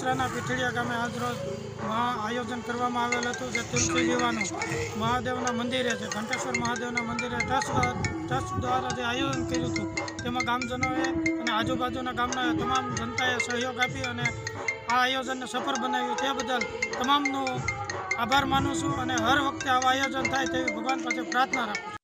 બગસરાના પીઠળિયા ગામે આજરોજ આયોજન કરવામાં આવેલ હતું જે તુલસી વિવાહનું મહાદેવના મંદિરે છે ઘંટેશ્વર મહાદેવના મંદિરે ટ્રસ્ટ દ્વારા જે આયોજન કર્યું હતું તેમાં ગામજનોએ અને આજુબાજુના ગામના તમામ જનતાએ સહયોગ આપી અને આ આયોજનને સફળ બનાવ્યું તે બદલ તમામનો આભાર માનું છું અને હર વખતે આવા આયોજન થાય તેવી ભગવાન પાસે પ્રાર્થના રાખું છું।